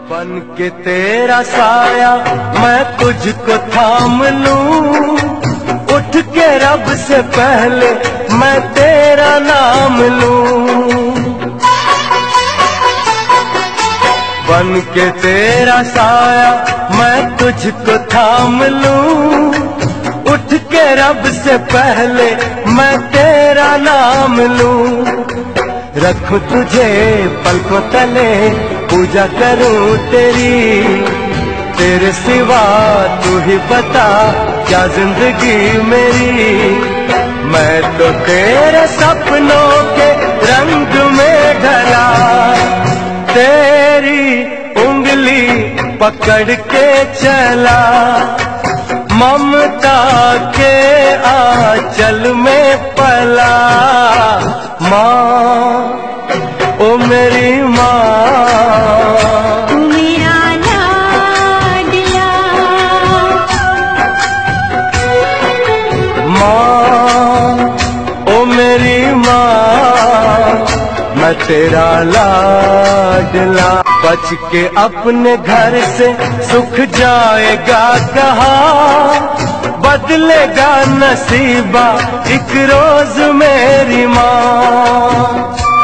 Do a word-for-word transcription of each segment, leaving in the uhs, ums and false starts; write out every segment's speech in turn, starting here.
बन के तेरा साया मैं तुझको थाम लूं, उठ के रब से पहले मैं तेरा नाम लूं। बन के तेरा साया मैं तुझको थाम लूं, उठ के रब से पहले मैं तेरा नाम लूं। रखूं तुझे पलकों तले, पूजा करूं तेरी, तेरे सिवा तू ही बता क्या जिंदगी मेरी। मैं तो तेरे सपनों के रंग में ढला, तेरी उंगली पकड़ के चला, ममता के आंचल में पला। माँ ओ मेरी माँ, तू मेरा लाडला। माँ ओ मेरी माँ, मैं तेरा लाडला। बच के अपने घर से सुख जाएगा कहाँ, बदलेगा नसीबा एक रोज मेरी माँ।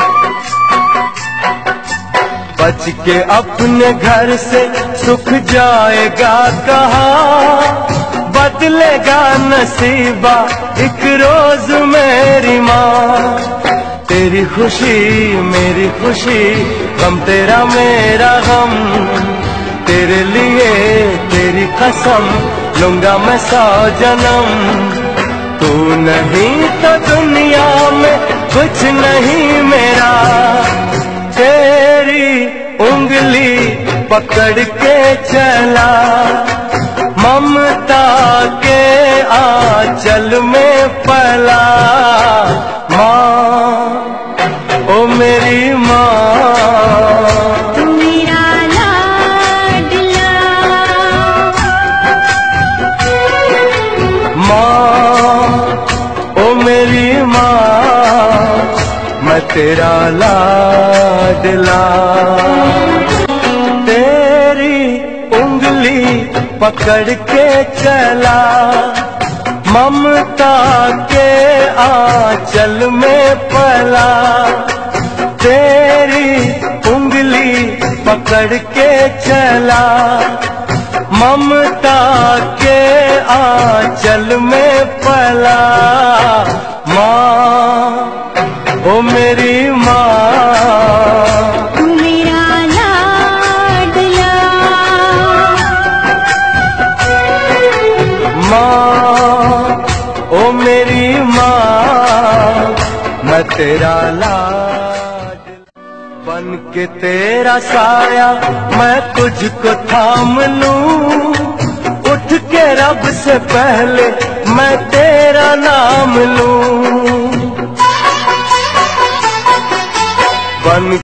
बच के अपने घर से सुख जाएगा कहाँ, बदलेगा नसीबा एक रोज मेरी माँ। तेरी खुशी मेरी खुशी, गम तेरा मेरा गम, तेरे लिए तेरी कसम लूंगा मैं सौ जन्म। तू नहीं तो दुनिया में कुछ नहीं मेरा, तेरी उंगली पकड़ के चला, ममता के आंचल में पला। माँ ओ मेरी माँ, तू मेरा लाडला। माँ ओ मेरी माँ, मैं तेरा लाडला। तेरी उंगली पकड़ के चला, ममता के आंचल में पला, तेरी उंगली पकड़ के चला, ममता के आंचल में पला। माँ ओ मेरी माँ, तू मेरा लाडला। माँ ओ मेरी माँ, मैं तेरा लाड। बन के तेरा साया मैं तुझको थाम लूं, उठ के रब से पहले मैं तेरा नाम लूं। बन